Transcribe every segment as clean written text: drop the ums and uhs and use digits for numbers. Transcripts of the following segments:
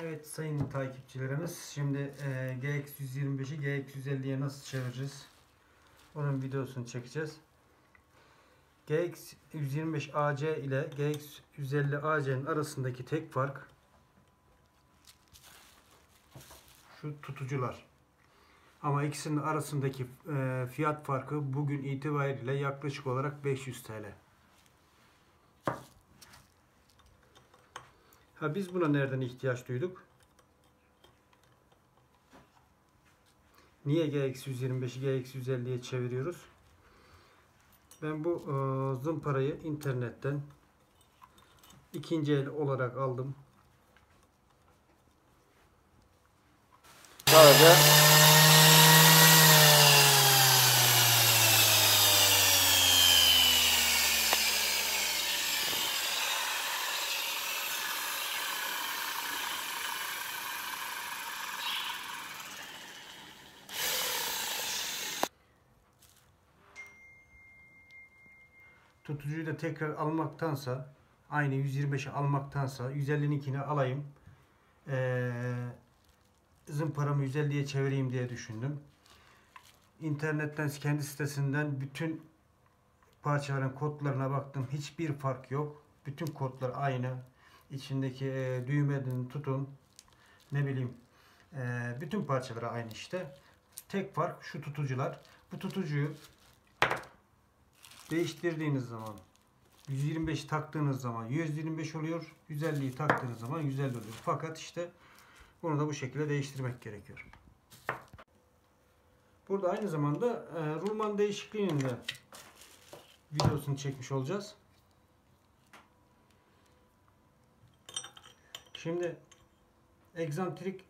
Evet sayın takipçilerimiz, şimdi GX125'i GX150'ye nasıl çevireceğiz? Onun videosunu çekeceğiz. GX125AC ile GX150AC'nin arasındaki tek fark şu tutucular. Ama ikisinin arasındaki fiyat farkı bugün itibariyle yaklaşık olarak 500 TL. Biz buna nereden ihtiyaç duyduk? Niye GX125'i GX150'ye çeviriyoruz? Ben bu zımparayı internetten ikinci el olarak aldım. Sadece tutucuyu da tekrar almaktansa, aynı 125'i almaktansa 150'ninkini alayım. Zımparamı 150'ye çevireyim diye düşündüm. İnternetten, kendi sitesinden bütün parçaların kodlarına baktım. Hiçbir fark yok. Bütün kodlar aynı. İçindeki düğmeden tutun, ne bileyim, bütün parçaları aynı işte. Tek fark şu tutucular. Bu tutucuyu değiştirdiğiniz zaman 125 taktığınız zaman 125 oluyor. 150'yi taktığınız zaman 150 oluyor. Fakat işte bunu da bu şekilde değiştirmek gerekiyor. Burada aynı zamanda rulman değişikliğinin de videosunu çekmiş olacağız. Şimdi egzantrik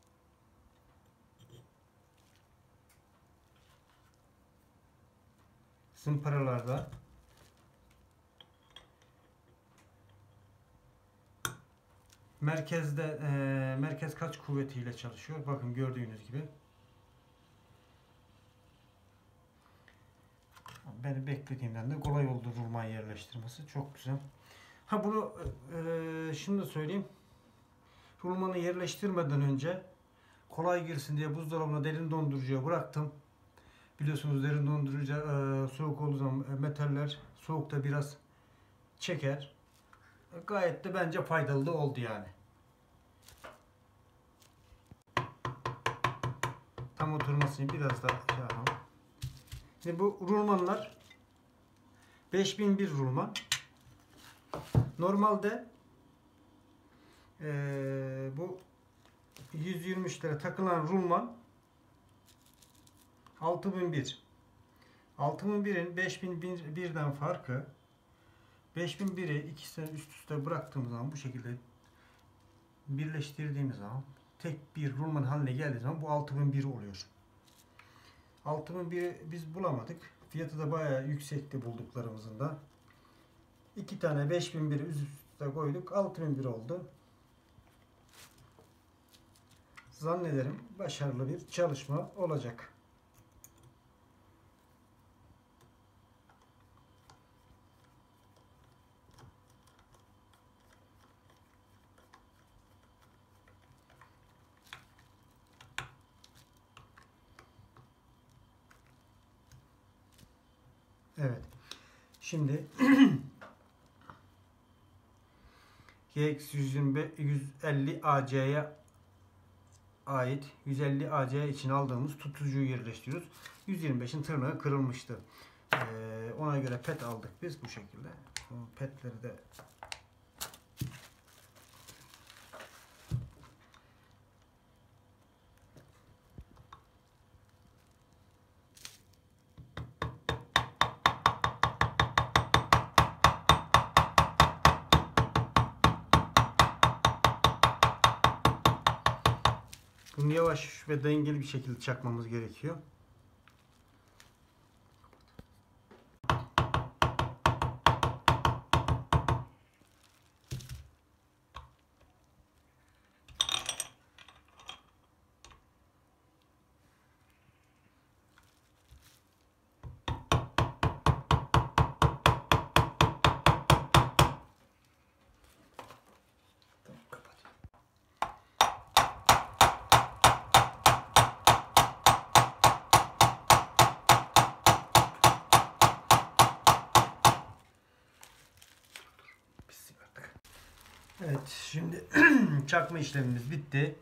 zımparalarda merkezde merkez kaç kuvvetiyle çalışıyor? Bakın gördüğünüz gibi. Beni beklediğimden de kolay oldu rulman yerleştirmesi. Çok güzel. Bunu şimdi söyleyeyim. Rulmanı yerleştirmeden önce kolay girsin diye buzdolabına derin dondurucuya bıraktım. Biliyorsunuz derin dondurucu soğuk olduğu zaman metaller soğukta biraz çeker. Gayet de bence faydalı da oldu yani. Tam oturmasını biraz daha şey yapalım. Şimdi bu rulmanlar 5001 rulman. Normalde bu 123'lere takılan rulman 6001. 6001'in 5001'den farkı, 5001'i ikisini üst üste bıraktığımız zaman, bu şekilde birleştirdiğimiz zaman, tek bir rulman haline geldiği zaman bu 6001 oluyor. 6001'i biz bulamadık. Fiyatı da bayağı yüksekti bulduklarımızın da. 2 tane 5001'i üst üste koyduk. 6001 oldu. Zannederim başarılı bir çalışma olacak. Evet. Şimdi GX150AC'ye ait 150AC için aldığımız tutucuyu yerleştiriyoruz. 125'in tırnağı kırılmıştı. Ona göre pet aldık biz bu şekilde. O petleri de bunu yavaş ve dengeli bir şekilde çakmamız gerekiyor. Evet, şimdi çakma işlemimiz bitti.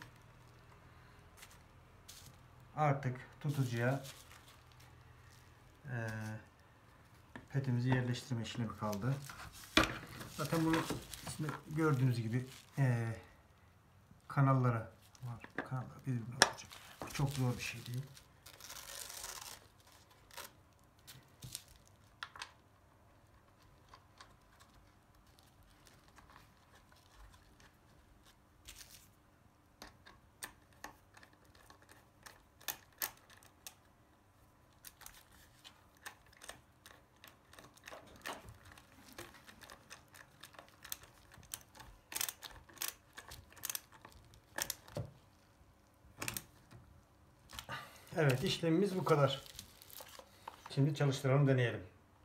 Artık tutucuya petimizi yerleştirme işlemi kaldı. Zaten bunu gördüğünüz gibi kanallara var. Kanallar birbirine olacak. Çok zor bir şey değil. Evet, işlemimiz bu kadar. Şimdi çalıştıralım, deneyelim.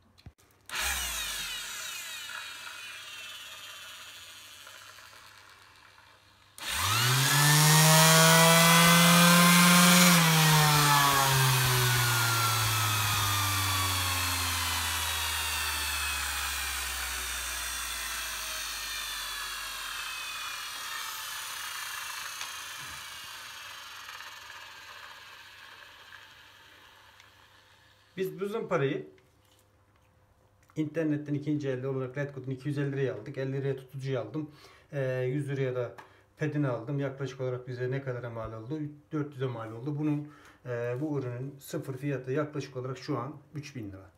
Biz bu zımparayı internetten ikinci elde olarak Redcoat'un 250 liraya aldık. 50 liraya tutucuyu aldım. 100 liraya da pedini aldım. Yaklaşık olarak bize ne kadar mal oldu? 400'e mal oldu. Bunun bu ürünün sıfır fiyatı yaklaşık olarak şu an 3000 lira.